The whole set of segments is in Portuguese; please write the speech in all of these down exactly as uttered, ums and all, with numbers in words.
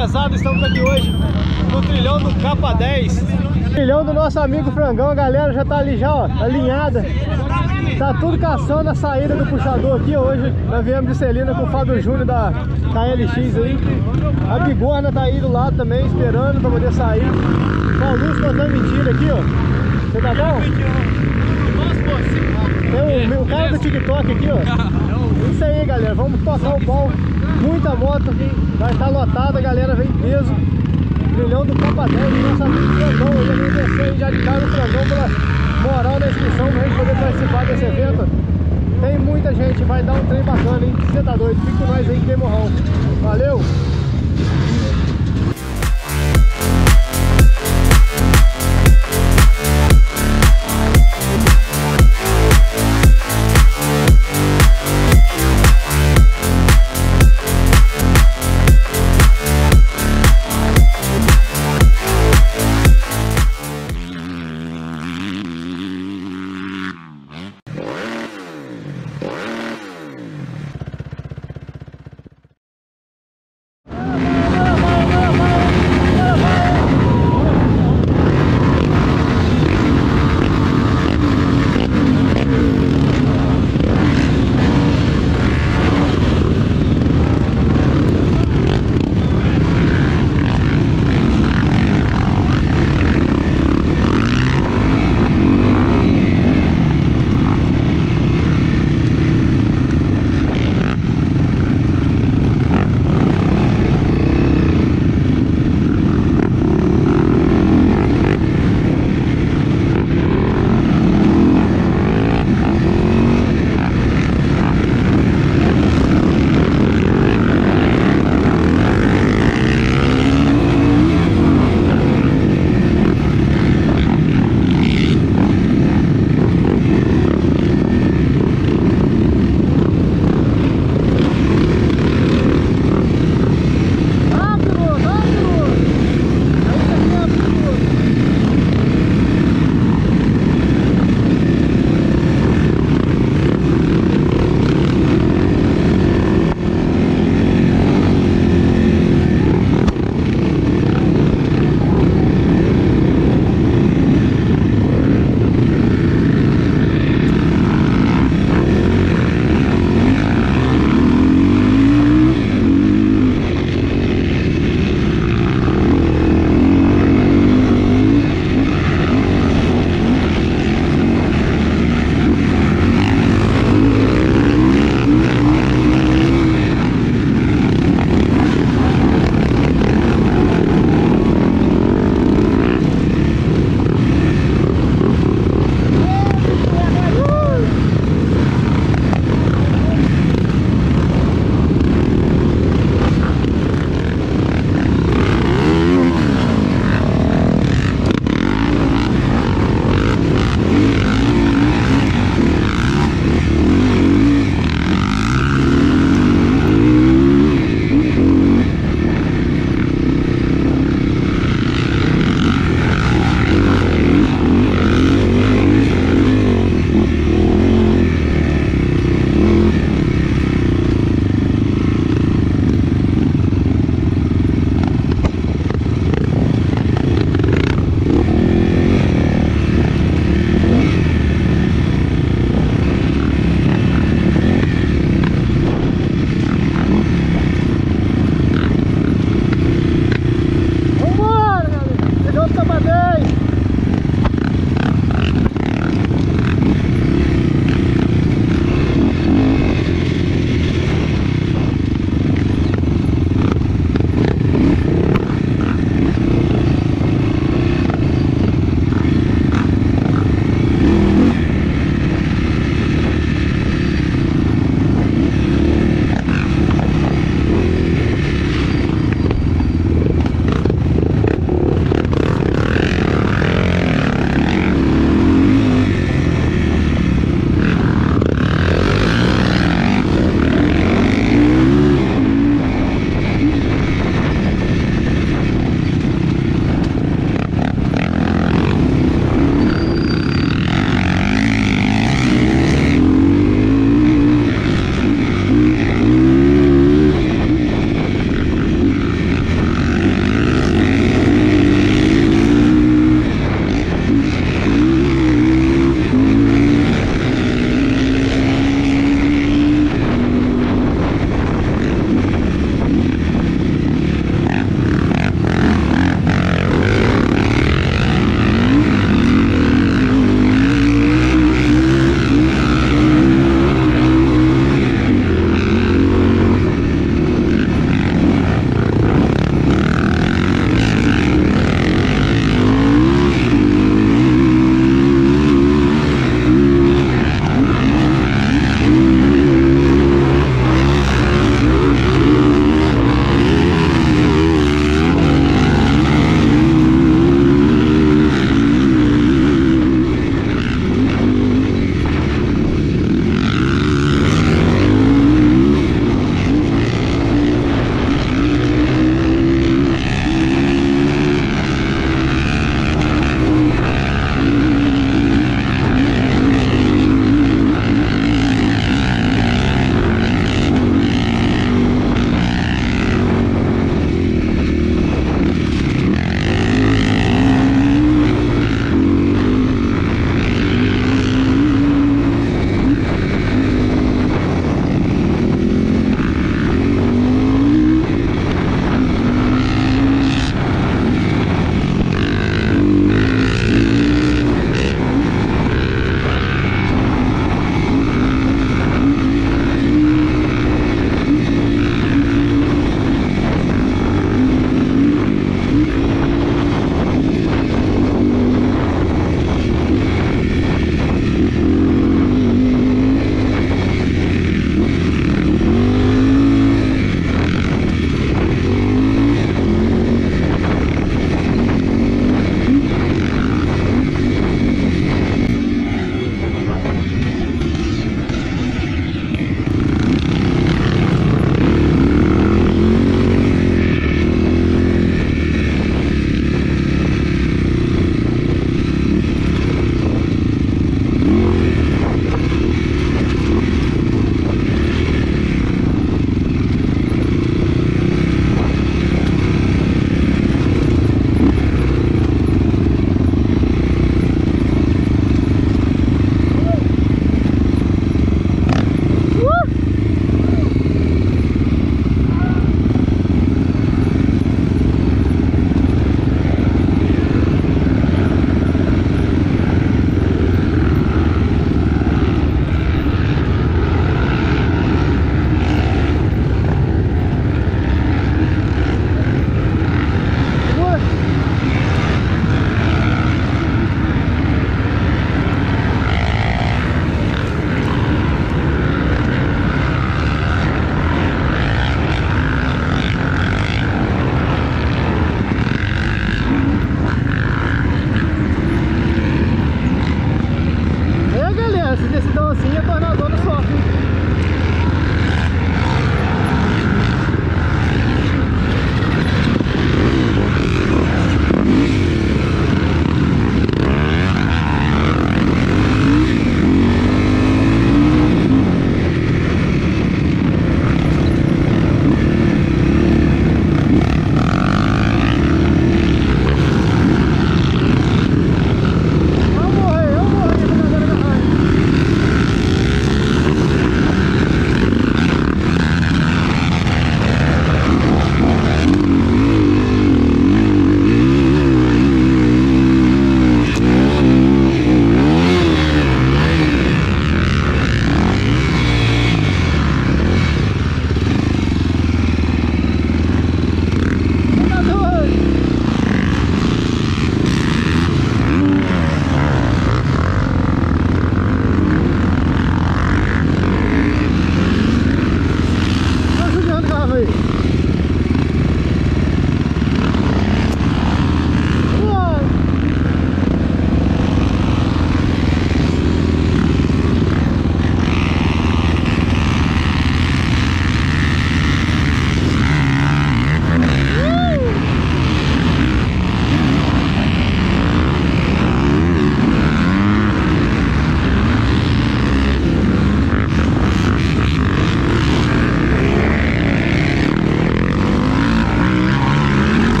pesado, estamos aqui hoje no trilhão do K dez. Trilhão do nosso amigo Frangão, a galera já tá ali já, ó, alinhada. Tá tudo caçando a saída do puxador aqui. Hoje nós viemos de Celina com o Fábio Júnior da K L X aí. A Bigorna tá aí do lado também, esperando pra poder sair. Com a luz contando mentira aqui, ó. Você tá bom? Tem o, o cara do TikTok aqui, ó. Isso aí, galera, vamos tocar o pau. Muita moto, vai estar lotada, a galera vem peso. Trilhão do K dez, nosso amigo Frangão. Eu já vim descer já de cara no Frangão pela moral na inscrição pra gente poder participar desse evento. Tem muita gente, vai dar um trem bacana, hein? Você tá doido? Fica com nós aí, que morrão. Valeu!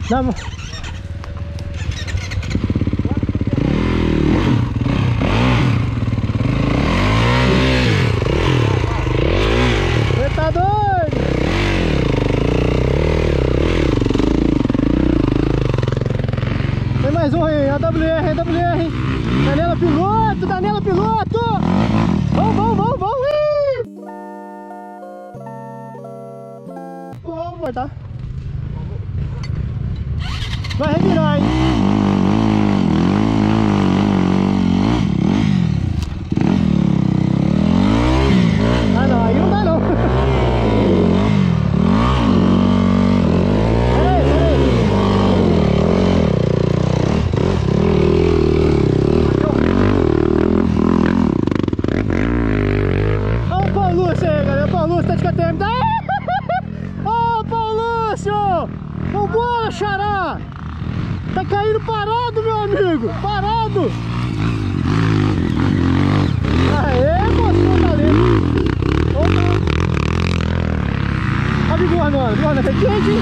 Na... Você tá doido? Tem mais um aí, A W R, A W R. Danela piloto, Danela piloto. Vamos, vamos, vamos, vamos. Vamos, vai tá. Vai revirar, hein? Ah não, aí não dá não. Peraí, peraí. Olha o Paulo Lúcio aí, galera. O Paulo Lúcio tá de K T M. Ô, Paulo Lúcio! Vambora, xará! Tá caindo parado, meu amigo! Parado! Aê, moção tá ali! Opa! Olha o bigorna, mano! Bigorna tá quente!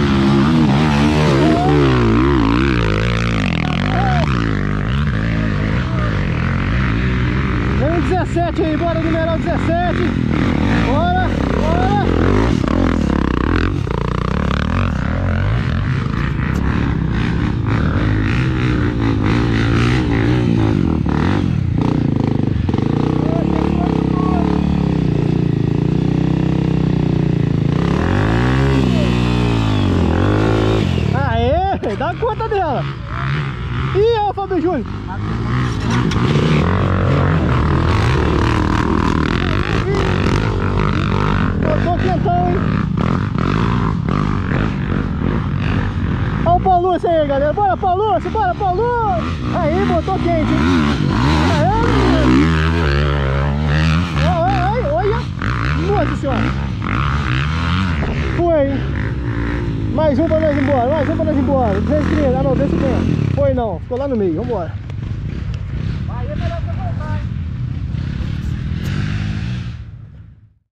Vem o dezessete aí, bora numerar o dezessete! Bora! Bora! Dá conta dela! Ih, ó o Fábio Júnior! Botou quentão, hein? Olha o Paulo Lúcio aí, galera! Bora, Paulo Lúcio! Bora, Paulo Lúcio! Aí, botou quente, hein? Aê, olha, olha! Nossa senhora! Foi, hein? Mais um pra nós ir embora, mais um pra nós ir embora. duzentos e trinta, ah não, duzentos e cinquenta. Foi não, ficou lá no meio, vambora.